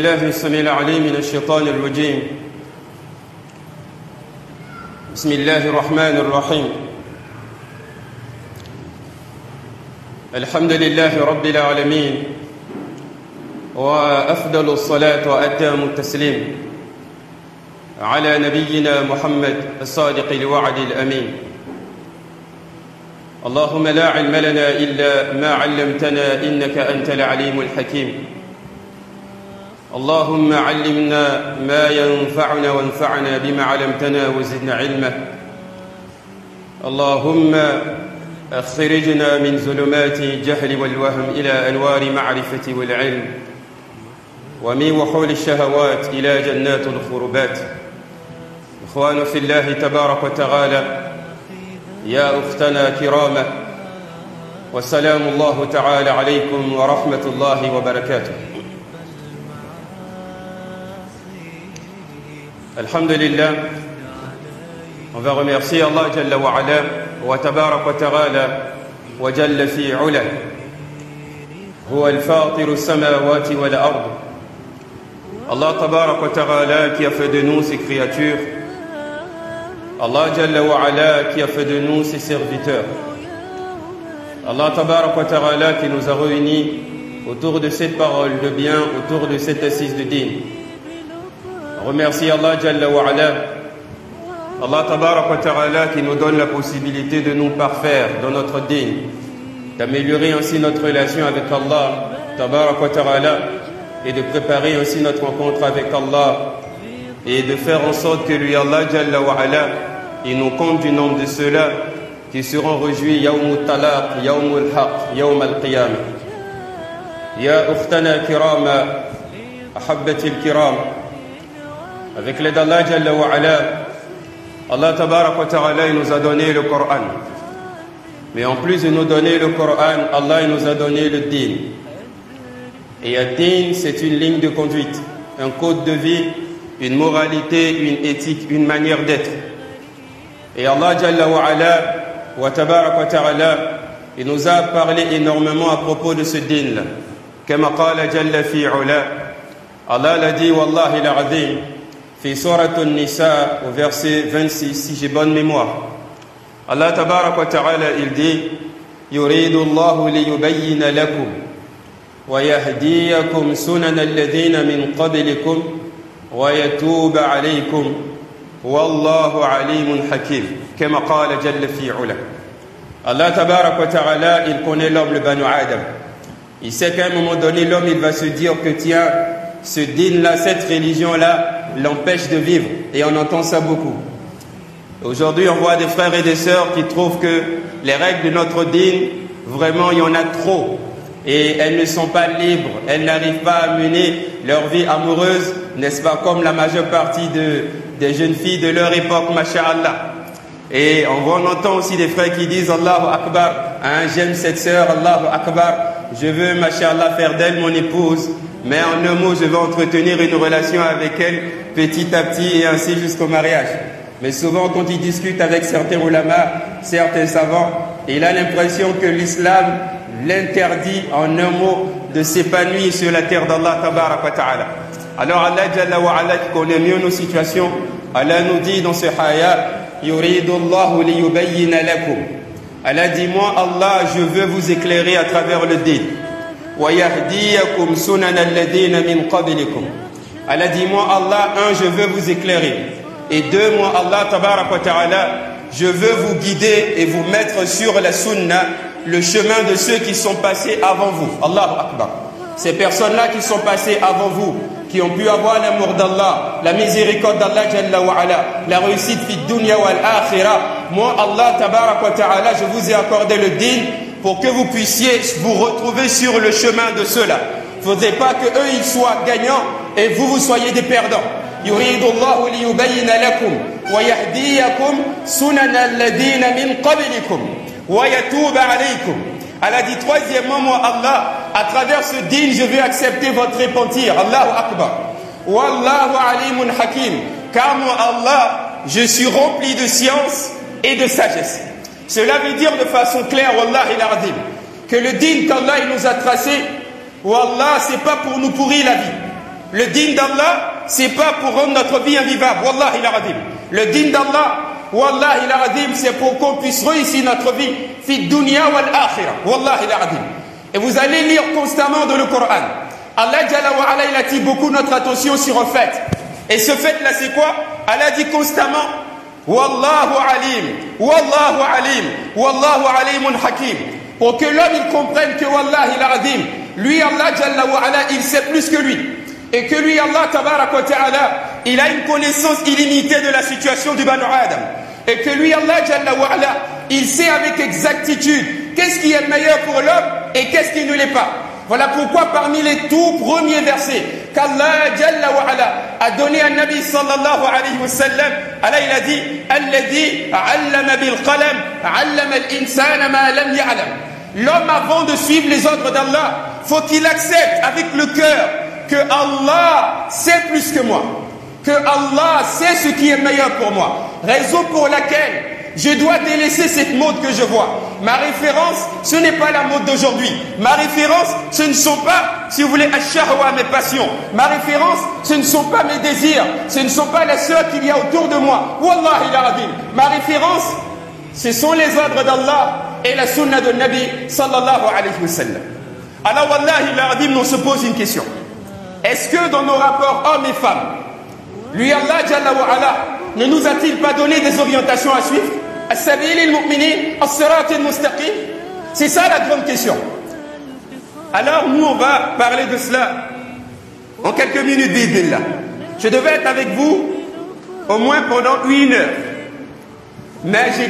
بالله السميع العليم من الشيطان الرجيم. بسم الله الرحمن الرحيم. الحمد لله رب العالمين، وأفضل الصلاة وأتم التسليم على نبينا محمد الصادق الوعد الأمين. اللهم لا علم لنا إلا ما علمتنا إنك أنت العليم الحكيم. اللهم علمنا ما ينفعنا وانفعنا بما علمتنا وزدنا علما. اللهم أخرجنا من ظلمات الجهل والوهم إلى أنوار معرفة والعلم، ومن وحول الشهوات إلى جنات الخربات. إخوان في الله تبارك وتعالى، يا أختنا كرامة، والسلام الله تعالى عليكم ورحمة الله وبركاته. Alhamdulillah, on va remercier Allah Jalla wa Ala wa Tabarak wa Ta'ala wa Jalla fi Ula. Huwa al-Fatiru as-samawati wal ard. Allah Tabarak wa Ta'ala qui a fait de nous ses créatures. Allah Jalla wa Ala qui a fait de nous ses serviteurs. Allah Tabarak wa Ta'ala qui nous a réunis autour de cette parole de bien, autour de cette assise de dîn. Remercie Allah Jalla wa Ala, Allah Tabarak wa Ta'ala qui nous donne la possibilité de nous parfaire dans notre dîn, d'améliorer ainsi notre relation avec Allah Tabarak wa Ta'ala et de préparer ainsi notre rencontre avec Allah et de faire en sorte que lui Allah Jalla wa Ala il nous compte du nombre de ceux-là qui seront réjouis Yawmut Talaq, Yawmul Haq, Yawm al-Qiyamah. Ya ukhtana kirama, ahabbati al-kiram. Avec l'aide d'Allah Jalla wa Ala, Allah Tabarak wa Ta'ala il nous a donné le Coran. Mais en plus de nous donner le Coran, Allah il nous a donné le Dîn. Et le Dîn, c'est une ligne de conduite, un code de vie, une moralité, une éthique, une manière d'être. Et Allah Jalla wa Ala wa Tabarak wa Ta'ala il nous a parlé énormément à propos de ce Dîn-là. Kama qala Jalla fi Ula, Allah l'a dit Wallahi l'azim. في سورة النساء au verset 26 si j'ai bonne mémoire. Allah Tabarak wa Ta'ala il dit يريد الله ليبين لكم ويهديكم سنن الذين من قبلكم ويتوب عليكم والله عليم حكيم كما قال جل في علا. Allah Tabarak wa Ta'ala il connaît l'homme, le Banu Adam. Il sait qu'à un moment donné l'homme il va se dire que tiens, ce dîn-là, cette religion-là l'empêche de vivre, et on entend ça beaucoup. Aujourd'hui on voit des frères et des sœurs qui trouvent que les règles de notre dîn, vraiment il y en a trop et elles ne sont pas libres, elles n'arrivent pas à mener leur vie amoureuse, n'est-ce pas, comme la majeure partie des jeunes filles de leur époque, masha'Allah. Et on entend aussi des frères qui disent Allahu Akbar, hein, j'aime cette sœur, Allahu Akbar, je veux masha'Allah faire d'elle mon épouse, mais en un mot je veux entretenir une relation avec elle petit à petit et ainsi jusqu'au mariage. Mais souvent quand il discute avec certains ulama, certains savants, il a l'impression que l'islam l'interdit en un mot de s'épanouir sur la terre d'Allah Tabarak wa Ta'ala. Alors Allah Jalla wa Ala qui connaît mieux nos situations, Allah nous dit dans ce ayat Yuridu Allahu li yubayyina lakum. Allah dit moi Allah je veux vous éclairer à travers le dîn. وَيَهْدِيَكُمْ سُنَنَ الَّذِينَ مِنْ قَبْلِكُمْ. Allah dit moi Allah, un, je veux vous éclairer, et deux, moi Allah Tabarak wa Ta'ala je veux vous guider et vous mettre sur la sunna, le chemin de ceux qui sont passés avant vous. Allahu Akbar. Ces personnes-là qui sont passées avant vous, qui ont pu avoir l'amour d'Allah, la miséricorde d'Allah Jalla wa Ala, la réussite fi dunya wal akhirah, moi Allah Tabarak wa Ta'ala je vous ai accordé le dîn pour que vous puissiez vous retrouver sur le chemin de ceux-là. Il ne faudrait pas que eux ils soient gagnants et vous soyez des perdants. يريد الله ليبين لكم ويهديكم سنن الذين من قبلكم ويتوب عليكم. Elle a dit troisièmement, moi Allah, à travers ce dîn, je vais accepter votre repentir. Allahu Akbar. Wallahu alimun hakim. Car moi Allah, je suis rempli de science et de sagesse. Cela veut dire de façon claire, Wallahi l'azim, que le dîn qu'Allah il nous a tracé, Wallah, c'est pas pour nous pourrir la vie. Le din d'Allah, c'est pas pour rendre notre vie invivable. Wallahi al-Azim. Le din d'Allah, Wallahi al-Azim, c'est pour qu'on puisse réussir notre vie. Fi dunya wal akhirah. Wallahi al-Azim. Et vous allez lire constamment dans le Coran. Allah Jalla wa Ala, il attire beaucoup notre attention sur un fait. Et ce fait-là, c'est quoi? Allah dit constamment Wallahu alim, Wallahu alim, Wallahu alimun hakim. Pour que l'homme il comprenne que Wallahi al-Azim, lui Allah Jalla wa Ala, il sait plus que lui. Et que lui Allah Tabarak wa Ta'ala, il a une connaissance illimitée de la situation du Banu Adam. Et que lui Allah Jalla wa Ala, il sait avec exactitude qu'est-ce qui est meilleur pour l'homme et qu'est-ce qui ne l'est pas. Voilà pourquoi parmi les tout premiers versets qu'Allah Jalla wa Ala a donné à Nabi sallallahu alayhi wa sallam, Allah il a dit Alladhi allama bil qalam allama al-insana ma lam ya'lam. L'homme avant de suivre les ordres d'Allah, faut qu'il accepte avec le cœur que Allah sait plus que moi, que Allah sait ce qui est meilleur pour moi. Raison pour laquelle je dois délaisser cette mode que je vois. Ma référence, ce n'est pas la mode d'aujourd'hui. Ma référence, ce ne sont pas, si vous voulez, ash-shahwa, mes passions. Ma référence, ce ne sont pas mes désirs. Ce ne sont pas les sœurs qu'il y a autour de moi. Wallahi al-Azim. Ma référence, ce sont les ordres d'Allah et la sunna de Nabi sallallahu alayhi wa sallam. Alors, wallahi al-Azim, on se pose une question. Est-ce que dans nos rapports hommes et femmes, lui Allah Jalla wa Ala ne nous a-t-il pas donné des orientations à suivre? As-sabil al-mu'minin, as-sirat al-mustaqim. C'est ça la grande question. Alors nous on va parler de cela en quelques minutes bismillah. Je devais être avec vous au moins pendant 1 heure. Mais j'ai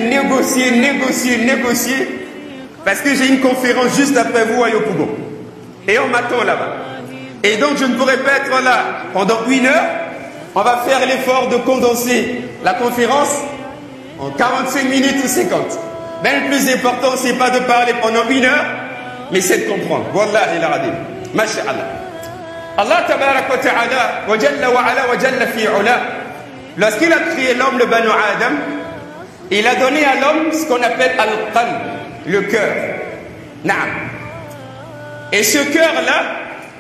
négocié parce que j'ai une conférence juste après vous à Yopougon. Et on m'attend là-bas. Et donc je ne pourrai pas être là pendant 1 heure. On va faire l'effort de condenser la conférence en 45 minutes ou 50. Mais le plus important, c'est pas de parler pendant 1 heure, mais c'est de comprendre. Wallahi al-Azim. Masha'Allah. Allah tabarak wa ta'ala, wa jalla wa ala wa jalla fi ula, lorsqu'il a créé l'homme, le Banu Adam, il a donné à l'homme ce qu'on appelle al-qalb, le cœur. Naam. Et ce cœur-là,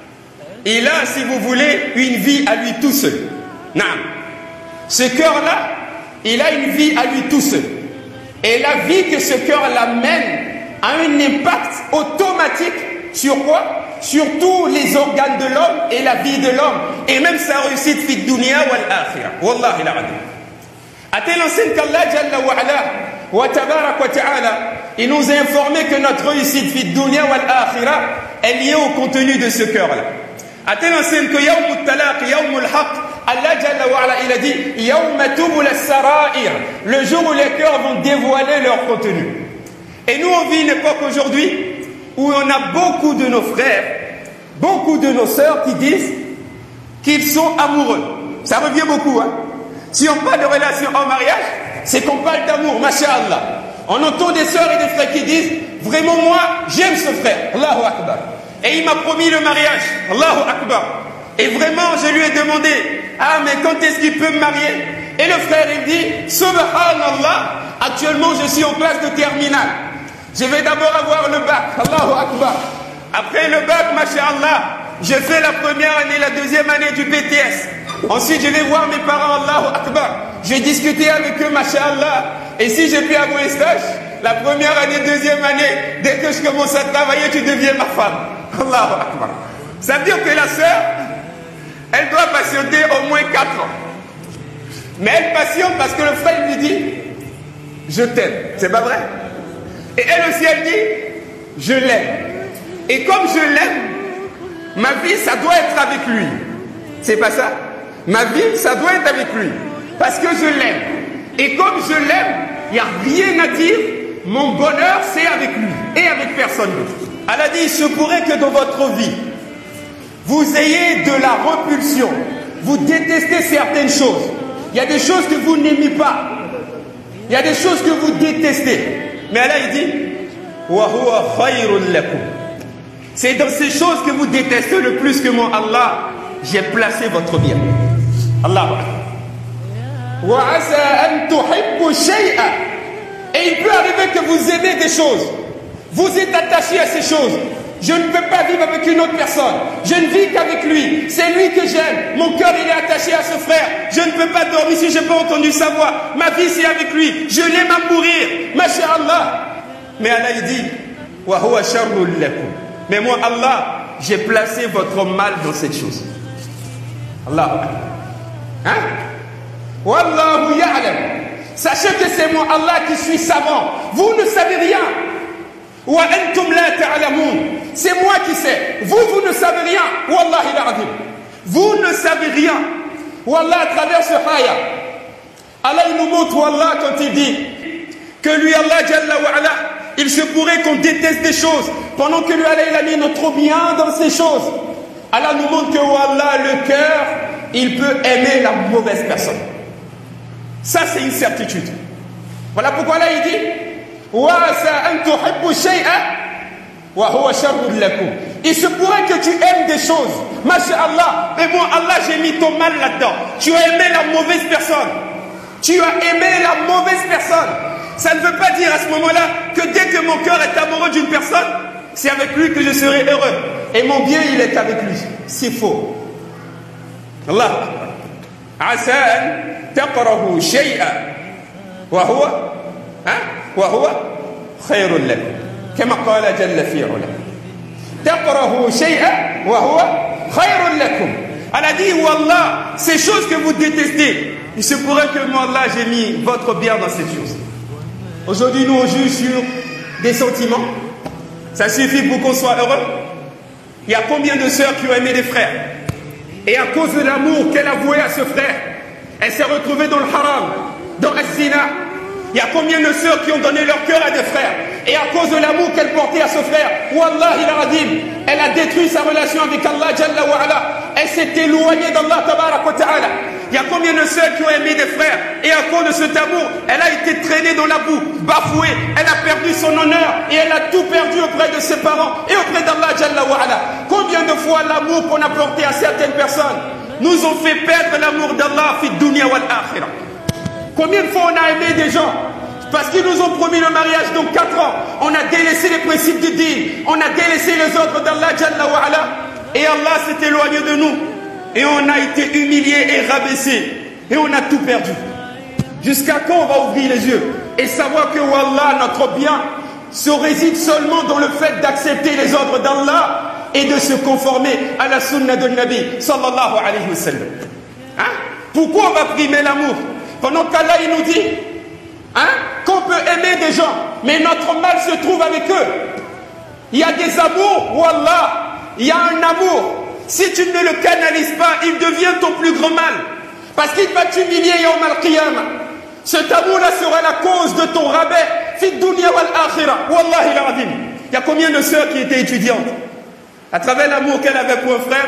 il a, si vous voulez, une vie à lui tout seul. Naam. Ce cœur-là, il a une vie à lui tout seul. Et la vie que ce cœur l'amène a un impact automatique sur quoi? Sur tous les organes de l'homme et la vie de l'homme. Et même sa réussite fi dunya wal akhirah. Wallahi al-Azim. À telle enseigne qu'Allah Jalla wa Ala wa tabarak wa ta'ala, il nous a informé que notre réussite fi dunya wal akhirah est liée au contenu de ce cœur-là. À telle enseigne que yawmut talaq, yawmul haqq, Allah Jalla wa Ala, il a dit Yawma tubul as-sara'ir, le jour où les cœurs vont dévoiler leur contenu. Et nous on vit une époque aujourd'hui où on a beaucoup de nos frères, beaucoup de nos sœurs qui disent qu'ils sont amoureux. Ça revient beaucoup, hein. Si on parle de relation en mariage, c'est qu'on parle d'amour, masha'Allah. On entend des sœurs et des frères qui disent vraiment moi j'aime ce frère, Allahu Akbar. Et il m'a promis le mariage, Allahu Akbar. Et vraiment je lui ai demandé ah mais quand est-ce qu'il peut me marier? Et le frère il dit Subhanallah, actuellement je suis en classe de terminale. Je vais d'abord avoir le bac, Allahu Akbar. Après le bac, masha'Allah, je fais la première année, la deuxième année du BTS. Ensuite je vais voir mes parents, Allahu Akbar. Je vais discuter avec eux, masha'Allah. Et si j'ai pu avoir un stage, la première année, deuxième année, dès que je commence à travailler, tu deviens ma femme. Allahu Akbar. Ça veut dire que la sœur, elle doit patienter au moins 4 ans. Mais elle patiente parce que le frère lui dit je t'aime. C'est pas vrai? Et elle aussi elle dit je l'aime. Et comme je l'aime, ma vie ça doit être avec lui. C'est pas ça? Ma vie ça doit être avec lui. Parce que je l'aime. Et comme je l'aime, il n'y a rien à dire. Mon bonheur c'est avec lui et avec personne d'autre. Elle a dit il se pourrait que dans votre vie vous ayez de la repulsion, vous détestez certaines choses. Il y a des choses que vous n'aimez pas. Il y a des choses que vous détestez. Mais Allah il dit wa huwa khayrun lakum. C'est dans ces choses que vous détestez le plus que moi Allah j'ai placé votre bien. Allahu Akbar. Wa asa an tuhibbu shay'an. Et il peut arriver que vous aimez des choses. Vous êtes attaché à ces choses. Je ne peux pas vivre avec une autre personne. Je ne vis qu'avec lui. C'est lui que j'aime. Mon cœur, il est attaché à ce frère. Je ne peux pas dormir si je n'ai pas entendu sa voix. Ma vie, c'est avec lui. Je l'aime à mourir. Masha'Allah. Mais Allah, il dit, wa huwa sharrul lakum. Mais moi, Allah, j'ai placé votre mal dans cette chose. Allah. Hein? Wallahu ya'lam. Sachez que c'est moi, Allah, qui suis savant. Vous ne savez rien. Wa antum la ta'lamun. C'est moi qui sais. Vous, vous ne savez rien. Wallahi l'azim. Vous ne savez rien. Wallah, à travers ce ayah, Allah, il nous montre, Wallah, quand il dit que lui, Allah, Jalla wa ala, il se pourrait qu'on déteste des choses, pendant que lui, Allah, il a mis notre bien dans ces choses. Allah nous montre que, Wallah, le cœur, il peut aimer la mauvaise personne. Ça, c'est une certitude. Voilà pourquoi là, il dit il se pourrait que tu aimes des choses. Masha'Allah. Mais moi, Allah, j'ai mis ton mal là-dedans. Tu as aimé la mauvaise personne. Tu as aimé la mauvaise personne. Ça ne veut pas dire à ce moment-là que dès que mon cœur est amoureux d'une personne, c'est avec lui que je serai heureux. Et mon bien, il est avec lui. C'est faux. Allah. Asa an taqrahu shay'an wa huwa khayrun lakum. Kama qala jalla fi 'ula. Taqrahu shay'an wa huwa khayrun lakum. Elle a dit, Wallah, ces choses que vous détestez, il se pourrait que moi, Allah, j'ai mis votre bien dans ces choses. Aujourd'hui, nous, on juge sur des sentiments. Ça suffit pour qu'on soit heureux. Il y a combien de sœurs qui ont aimé des frères? Et à cause de l'amour qu'elle a voué à ce frère, elle s'est retrouvée dans le haram, dans le zina. Il y a combien de sœurs qui ont donné leur cœur à des frères? Et à cause de l'amour qu'elle portait à ce frère, Wallahi al-Azim, elle a détruit sa relation avec Allah Jalla wa ala. Elle s'est éloignée d'Allah Tabarak wa Ta'ala. Il y a combien de sœurs qui ont aimé des frères? Et à cause de cet amour, elle a été traînée dans la boue, bafouée. Elle a perdu son honneur et elle a tout perdu auprès de ses parents et auprès d'Allah Jalla wa ala. Combien de fois l'amour qu'on a porté à certaines personnes nous ont fait perdre l'amour d'Allah fi dunya wal akhirah? Combien de fois on a aimé des gens parce qu'ils nous ont promis le mariage dans 4 ans, on a délaissé les principes du din, on a délaissé les ordres d'Allah Jalla wa ala, et Allah s'est éloigné de nous, et on a été humilié et rabaissé, et on a tout perdu. Jusqu'à quand on va ouvrir les yeux et savoir que Wallah, notre bien se réside seulement dans le fait d'accepter les ordres d'Allah et de se conformer à la sunna de Nabi sallallahu alayhi wa sallam. Hein? Pourquoi on va primer l'amour pendant qu'Allah il nous dit qu'on peut aimer des gens, mais notre mal se trouve avec eux? Il y a des amours, Wallah, il y a un amour. Si tu ne le canalises pas, il devient ton plus grand mal. Parce qu'il va t'humilier yawm al-qiyamah. Cet amour-là sera la cause de ton rabais fi dunya wal akhirah. Wallahi l'azim. Il y a combien de sœurs qui étaient étudiantes? À travers l'amour qu'elle avait pour un frère,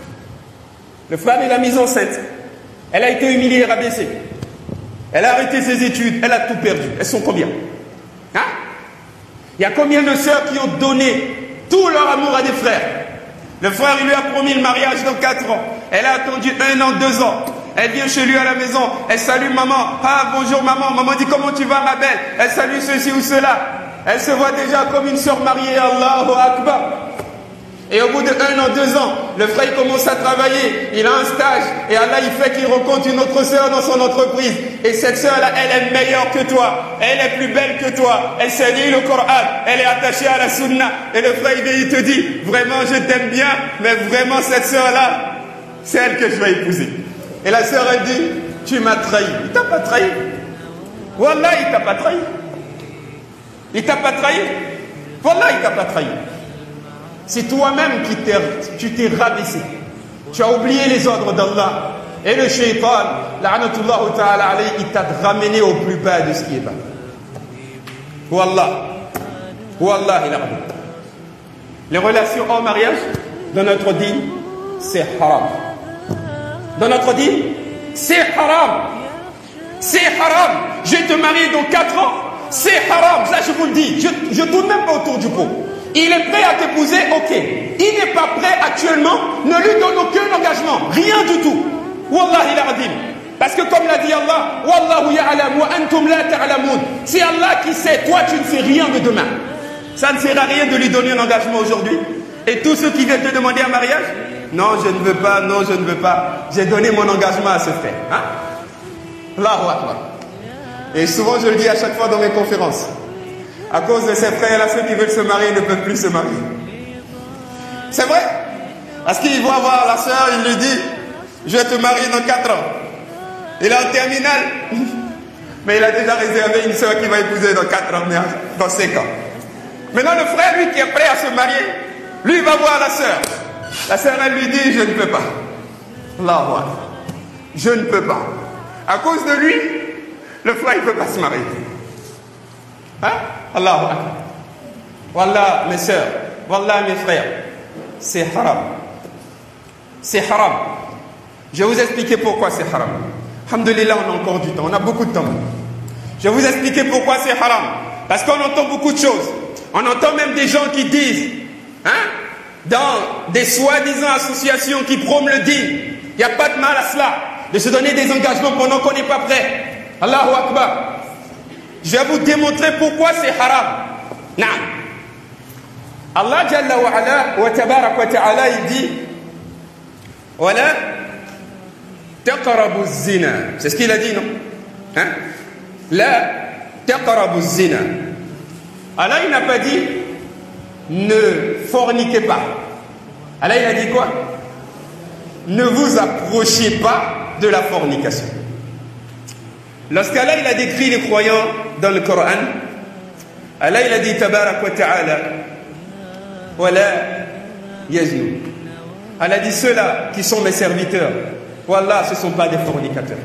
le frère est la mise enceinte. Elle a été humiliée et rabaissée. Elle a arrêté ses études, elle a tout perdu. Elles sont combien? Hein? Il y a combien de sœurs qui ont donné tout leur amour à des frères? Le frère, il lui a promis le mariage dans 4 ans. Elle a attendu 1 an, 2 ans. Elle vient chez lui à la maison. Elle salue maman. Ah, bonjour maman. Maman dit, comment tu vas ma belle? Elle salue ceci ou cela. Elle se voit déjà comme une sœur mariée. Allahu Akbar. Et au bout de 1 an, 2 ans, le frère il commence à travailler, il a un stage, et Allah il fait qu'il rencontre une autre sœur dans son entreprise. Et cette sœur-là, elle est meilleure que toi, elle est plus belle que toi, elle sait lire le Coran, elle est attachée à la sunna. Et le frère il te dit, vraiment je t'aime bien, mais vraiment cette sœur-là, c'est elle que je vais épouser. Et la sœur elle dit, tu m'as trahi. Il t'a pas trahi. Wallah, il t'a pas trahi. Il t'a pas trahi. Wallah, il t'a pas trahi. C'est toi-même qui t'es rabaissé. Tu as oublié les ordres d'Allah. Et le shaitan, la'anatullah ta'ala alayhi, il t'a ramené au plus bas de ce qui est bas. Wallah. Wallah, il a ramené. Les relations en mariage, dans notre dîme, c'est haram. Dans notre dîme, c'est haram. C'est haram. Je vais te marier dans 4 ans. C'est haram. Ça, je vous le dis. Je tourne même pas autour du pot. Il est prêt à t'épouser, ok. Il n'est pas prêt actuellement, ne lui donne aucun engagement, rien du tout. Wallahi l'azim. Parce que comme l'a dit Allah, Wallahu ya'lam wa antum la ta'lamun. C'est Allah qui sait, toi tu ne sais rien de demain. Ça ne sert à rien de lui donner un engagement aujourd'hui. Et tous ceux qui viennent te demander un mariage, non, je ne veux pas, non, je ne veux pas. J'ai donné mon engagement à ce frère. Hein? Allahu Akbar. Et souvent, je le dis à chaque fois dans mes conférences. À cause de ces frères-là, ceux qui veulent se marier ne peuvent plus se marier. C'est vrai. Parce qu'ils vont voir la soeur, il lui dit, je vais te marier dans 4 ans. Il est en terminale. Mais il a déjà réservé une soeur qui va épouser dans 4 ans, mais dans 5 ans. Maintenant, le frère, lui, qui est prêt à se marier, lui, va voir la soeur. La soeur, elle lui dit, je ne peux pas. Allahu Akbar. Je ne peux pas. À cause de lui, le frère, il ne peut pas se marier. Hein? Allahu Akbar. Wallah, mes soeurs, wallah, mes frères, c'est haram. C'est haram. Je vais vous expliquer pourquoi c'est haram. Alhamdulillah, on a encore du temps, on a beaucoup de temps. Je vais vous expliquer pourquoi c'est haram. Parce qu'on entend beaucoup de choses. On entend même des gens qui disent, hein, dans des soi-disant associations qui prônent le din, il n'y a pas de mal à cela, de se donner des engagements pendant qu'on n'est pas prêt. Allahu Akbar. Je vais vous démontrer pourquoi c'est haram. Naam. Allah Jalla wa Ala wa Tabarak wa Ta'ala, il dit, Wala taqrabu zina. C'est ce qu'il a dit, non? Hein? La taqrabu zina. Allah, il n'a pas dit ne forniquez pas. Allah, il a dit quoi? Ne vous approchez pas de la fornication. Lorsqu'Allah, il a décrit les croyants dans le Coran, Allah, il a dit Tabarak wa Ta'ala, Wala yaznu. Allah dit ceux-là qui sont mes serviteurs, Wallah, ce ne sont pas des fornicateurs.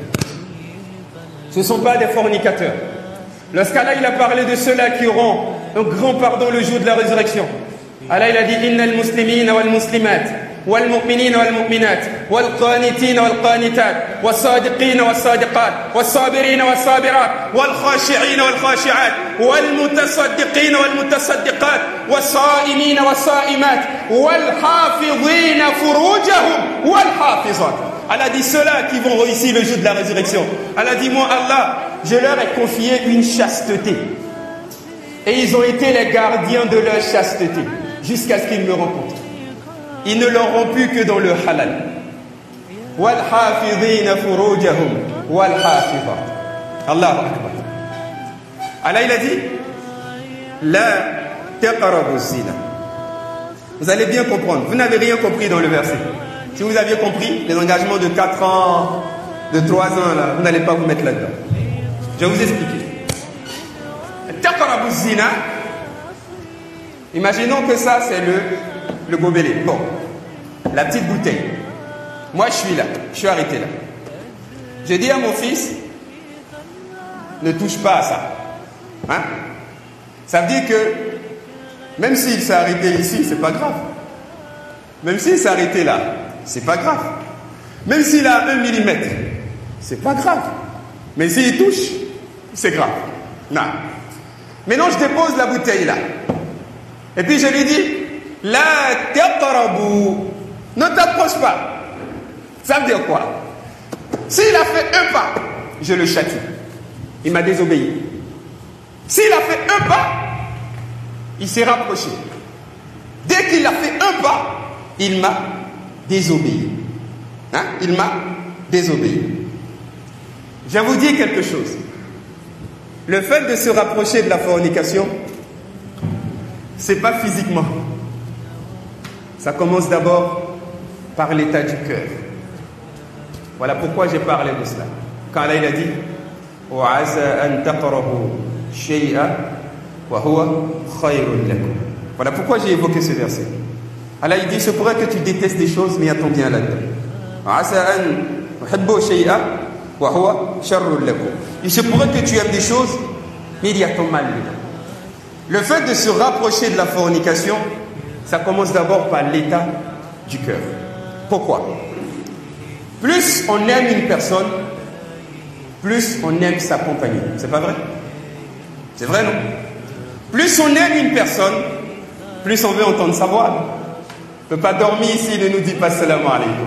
Ce ne sont pas des fornicateurs. Lorsqu'Allah, il a parlé de ceux-là qui auront un grand pardon le jour de la résurrection, Allah, il a dit Innal muslimina wal muslimat wal mu'minina wal mu'minat wal qanitina wal qanitat wal sadiqina wal sadiqat wal sabirina wal sabirat wal khashi'ina wal khashi'at wal mutasaddiqina wal mutasaddiqat wal sa'imina wal sa'imat wal hafidhina furujahum wal hafizat. Allah dit ceux-là qui vont réussir le jour de la résurrection. Allah dit moi Allah, je leur ai confié une chasteté. Et ils ont été les gardiens de leur chasteté jusqu'à ce qu'ils me rencontrent. Ils ne l'auront pu que dans le halal. Wal hafidhina furujahum wal hafizat. Allahu Akbar. Allah il a dit la taqrabu zina. Vous allez bien comprendre. Vous n'avez rien compris dans le verset. Si vous aviez compris les engagements de 4 ans, de 3 ans là, vous n'allez pas vous mettre là-dedans. Je vais vous expliquer. Taqrabu zina. Imaginons que ça c'est le gobelet. Bon, la petite bouteille. Moi je suis là, je suis arrêté là. J'ai dit à mon fils, ne touche pas à ça. Hein? Ça veut dire que même s'il s'est arrêté ici, c'est pas grave. Même s'il s'est arrêté là, c'est pas grave. Même s'il a 1 millimètre, c'est pas grave. Mais s'il touche, c'est grave. Non. Maintenant je dépose la bouteille là. Et puis je lui dis, la taqrabu, ne t'approche pas. Ça veut dire quoi? S'il a fait un pas, je le châtie. Il m'a désobéi. S'il a fait un pas, il s'est rapproché. Dès qu'il a fait un pas, il m'a désobéi. Hein? Il m'a désobéi. Je vais vous dire quelque chose. Le fait de se rapprocher de la fornication, c'est pas physiquement. Ça commence d'abord par l'état du cœur. Voilà pourquoi j'ai parlé de cela. Quand Allah il a dit وَعَسَىٰ أَن تَقْرَبُوا شَيْئًا وَهُوَ خَيْرٌ لَكُمْ. Voilà pourquoi j'ai évoqué ce verset. Allah il dit, se pourrait que tu détestes des choses, mais il y a ton bien là-dedans. وَعَسَىٰ أَن تُحِبُّوا شَيْئًا وَهُوَ شَرٌّ لَكُمْ. Il se pourrait que tu aimes des choses, mais il y a ton mal dedans. Le fait de se rapprocher de la fornication, ça commence d'abord par l'état du cœur. Pourquoi? Plus on aime une personne, plus on aime sa compagnie. C'est pas vrai? C'est vrai, non? Plus on aime une personne, plus on veut entendre sa voix. On ne peut pas dormir ici, il ne nous dit pas salam alaykoum.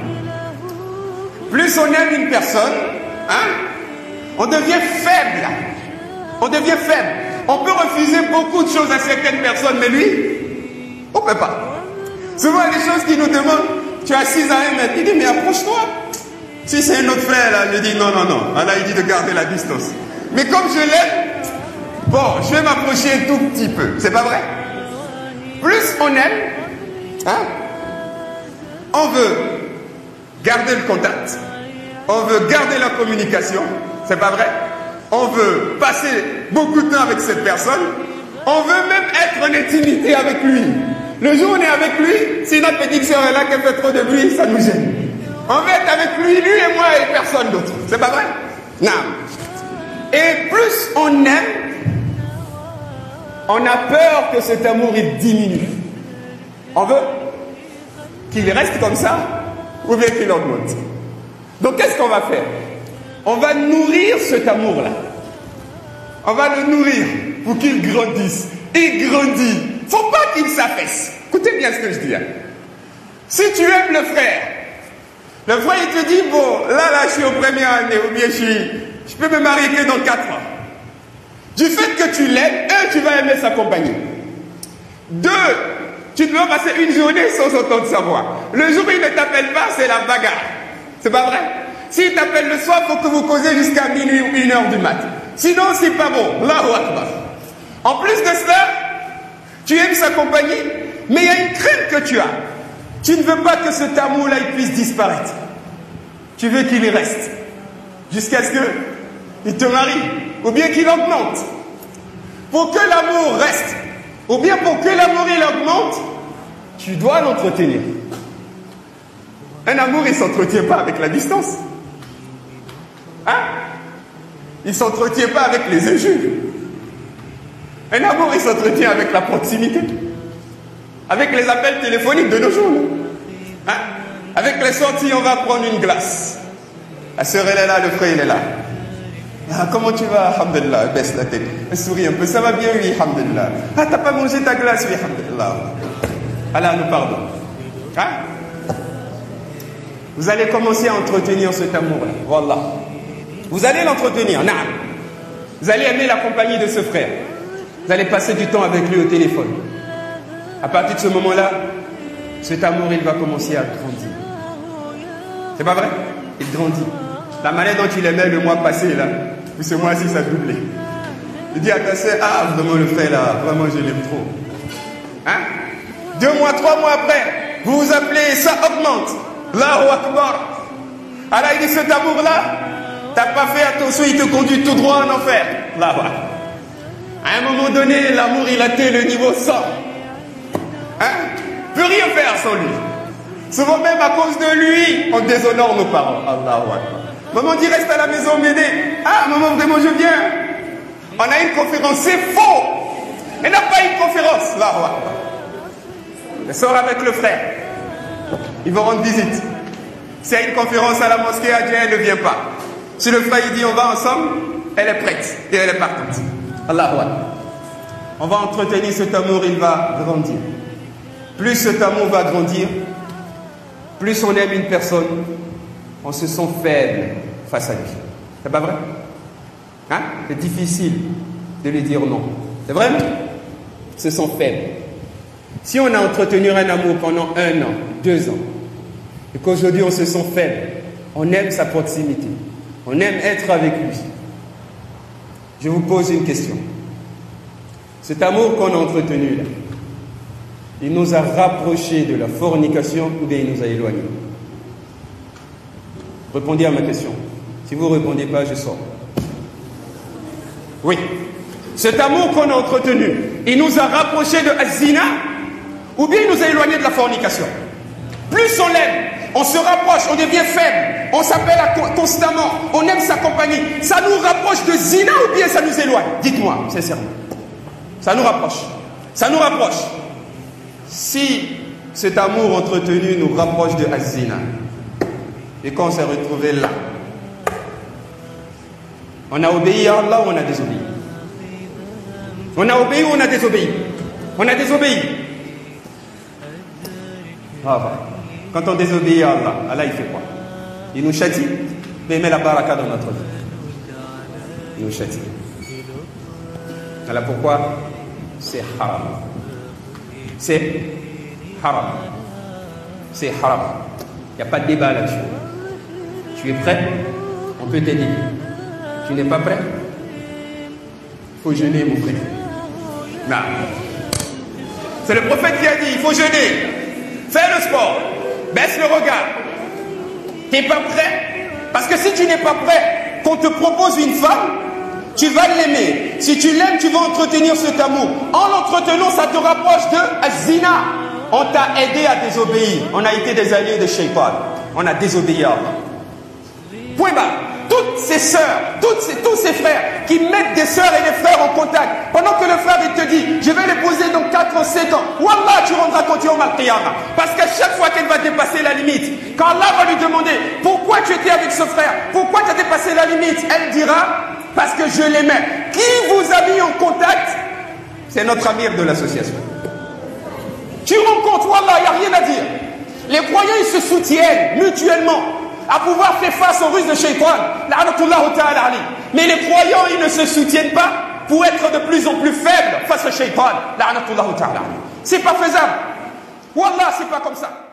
Plus on aime une personne, hein, on devient faible. On devient faible. On peut refuser beaucoup de choses à certaines personnes, mais lui, on ne peut pas. Souvent, il y a des choses qui nous demandent, tu es assise à 1 mètre, il dit, mais approche-toi. Si c'est un autre frère, là, il dit, non, non, non. Allah, il dit de garder la distance. Mais comme je l'aime, bon, je vais m'approcher un tout petit peu. C'est pas vrai? Plus on aime, hein, on veut garder le contact, on veut garder la communication, c'est pas vrai? On veut passer beaucoup de temps avec cette personne, on veut même être en intimité avec lui. Le jour où on est avec lui, si notre petite soeur est là qui fait trop de bruit, ça nous gêne. On veut être avec lui, lui et moi et personne d'autre. C'est pas vrai? Non. Et plus on aime, on a peur que cet amour il diminue. On veut qu'il reste comme ça ou bien qu'il augmente. Donc qu'est-ce qu'on va faire? On va nourrir cet amour-là. On va le nourrir pour qu'il grandisse. Il grandit. Faut pas qu'il s'affaisse. Écoutez bien ce que je dis. Si tu aimes le frère il te dit, bon, là, je suis aux premières années, ou bien je peux me marier que dans 4 ans. Du fait que tu l'aimes, 1, tu vas aimer sa compagnie. 2, tu dois passer une journée sans entendre sa voix. Le jour où il ne t'appelle pas, c'est la bagarre. C'est pas vrai? S'il t'appelle le soir, il faut que vous causez jusqu'à minuit ou 1h du matin. Sinon, c'est pas bon. Allahu Akbar. En plus de cela, tu aimes sa compagnie, mais il y a une crainte que tu as. Tu ne veux pas que cet amour-là il puisse disparaître. Tu veux qu'il y reste. Jusqu'à ce qu'il te marie. Ou bien qu'il augmente. Pour que l'amour reste, ou bien pour que l'amour il augmente, tu dois l'entretenir. Un amour, il ne s'entretient pas avec la distance. Hein? Il ne s'entretient pas avec les injures. Un amour, il s'entretient avec la proximité. Avec les appels téléphoniques de nos jours. Hein? Avec les sorties, on va prendre une glace. La sœur, elle est là, le frère, il est là. Ah, comment tu vas? Alhamdulillah, baisse la tête. Souris un peu, ça va bien? Oui, alhamdulillah. Ah, t'as pas mangé ta glace? Oui, alhamdulillah. Allah nous pardonne. Hein? Vous allez commencer à entretenir cet amour-là. Wallah. Vous allez l'entretenir. Naam. Vous allez aimer la compagnie de ce frère. Vous allez passer du temps avec lui au téléphone. À partir de ce moment-là, cet amour, il va commencer à grandir. C'est pas vrai? Il grandit. La manière dont il aimait le mois passé, là, puis ce mois-ci, ça a doublé. Il dit à ta soeur, ah, vraiment le frère, là, vraiment, je l'aime trop. Hein? 2 mois, 3 mois après, vous vous appelez, ça augmente. Allahu Akbar. Alors il dit, cet amour-là, t'as pas fait attention, il te conduit tout droit en enfer. Allahu Akbar. À un moment donné, l'amour, il atteint le niveau 100. Hein? Peut rien faire sans lui. Souvent même à cause de lui, on déshonore nos parents. Allahu Akbar. Maman dit reste à la maison m'aider. Ah maman vraiment je viens. On a une conférence, c'est faux. Elle n'a pas une conférence. Allahu Akbar. Elle sort avec le frère. Ils vont rendre visite. Si il y a une conférence à la mosquée, elle ne vient pas. Si le frère il dit on va ensemble, elle est prête et elle est partante. Allahu Akbar. On va entretenir cet amour, il va grandir. Plus cet amour va grandir, plus on aime une personne, on se sent faible face à lui. C'est pas vrai? Hein? C'est difficile de lui dire non. C'est vrai? On se sent faible. Si on a entretenu un amour pendant 1 an, 2 ans, et qu'aujourd'hui on se sent faible, on aime sa proximité, on aime être avec lui. Je vous pose une question. Cet amour qu'on a entretenu là, il nous a rapprochés de la fornication ou bien il nous a éloignés? Répondez à ma question. Si vous ne répondez pas, je sors. Oui. Cet amour qu'on a entretenu, il nous a rapprochés de Azina ou bien il nous a éloignés de la fornication? Plus on l'aime, on se rapproche, on devient faible, on s'appelle constamment, on aime sa compagnie. Ça nous rapproche de Zina ou bien ça nous éloigne? Dites-moi, sincèrement. Ça nous rapproche. Ça nous rapproche. Si cet amour entretenu nous rapproche de Azina, et qu'on s'est retrouvé là, on a obéi à Allah ou on a désobéi? On a obéi ou on a désobéi? On a désobéi. Ah, bah. Quand on désobéit à Allah, Allah il fait quoi? Il nous châtie, mais il met la baraka dans notre vie. Il nous châtie. Voilà pourquoi c'est haram. C'est haram. c'est haram. Il n'y a pas de débat là-dessus. Tu es prêt? On peut t'aider. Tu n'es pas prêt? Il faut jeûner, mon frère. Non. C'est le prophète qui a dit, il faut jeûner. Fais le sport. Baisse le regard. Tu n'es pas prêt? Parce que si tu n'es pas prêt, qu'on te propose une femme, tu vas l'aimer. Si tu l'aimes, tu vas entretenir cet amour. En l'entretenant, ça te rapproche de Zina. On t'a aidé à désobéir. On a été des alliés de Shaitan. On a désobéi à Allah. Point barre. Toutes ces sœurs, tous ces frères qui mettent des sœurs et des frères en contact, pendant que le frère il te dit, je vais les poser dans 4 ou 5 ans, Wallah, tu rendras compte au Mal-Qiyamah. Parce qu'à chaque fois qu'elle va dépasser la limite, quand Allah va lui demander, pourquoi tu étais avec ce frère, pourquoi tu as dépassé la limite, elle dira, parce que je l'aimais. Qui vous a mis en contact? C'est notre amir de l'association. Tu rends compte, Wallah, il n'y a rien à dire. Les croyants, ils se soutiennent mutuellement à pouvoir faire face aux ruses de Shaitan. Mais les croyants, ils ne se soutiennent pas pour être de plus en plus faibles face à Shaitan. C'est pas faisable. Wallah, c'est pas comme ça.